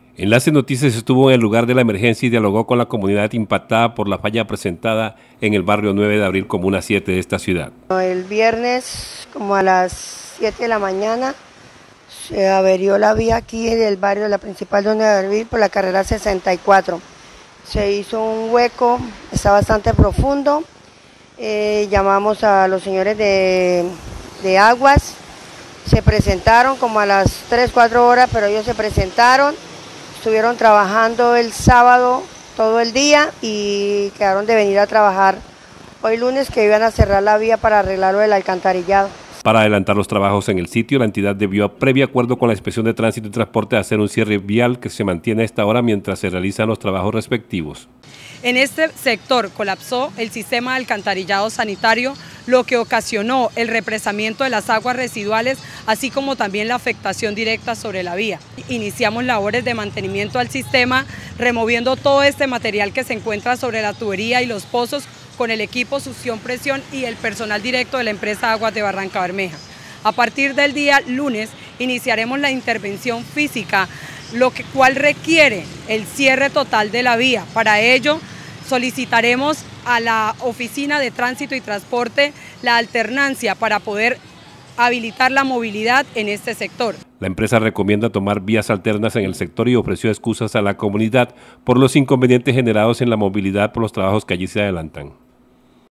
Enlace Noticias estuvo en el lugar de la emergencia y dialogó con la comunidad impactada por la falla presentada en el barrio 9 de abril, comuna 7 de esta ciudad. El viernes, como a las 7 de la mañana, se averió la vía aquí en el barrio de la principal de abril por la carrera 64. Se hizo un hueco, está bastante profundo. Llamamos a los señores de aguas, se presentaron como a las 3-4 horas, pero ellos se presentaron. Estuvieron trabajando el sábado todo el día y quedaron de venir a trabajar hoy lunes, que iban a cerrar la vía para arreglar lo del alcantarillado. Para adelantar los trabajos en el sitio, la entidad debió, previo acuerdo con la Inspección de Tránsito y Transporte, hacer un cierre vial que se mantiene a esta hora mientras se realizan los trabajos respectivos. En este sector colapsó el sistema de alcantarillado sanitario, lo que ocasionó el represamiento de las aguas residuales, así como también la afectación directa sobre la vía. Iniciamos labores de mantenimiento al sistema, removiendo todo este material que se encuentra sobre la tubería y los pozos, con el equipo succión-presión y el personal directo de la empresa Aguas de Barranca Bermeja. A partir del día lunes iniciaremos la intervención física, cual requiere el cierre total de la vía. Para ello solicitaremos a la Oficina de Tránsito y Transporte la alternancia para poder habilitar la movilidad en este sector. La empresa recomienda tomar vías alternas en el sector y ofreció excusas a la comunidad por los inconvenientes generados en la movilidad por los trabajos que allí se adelantan.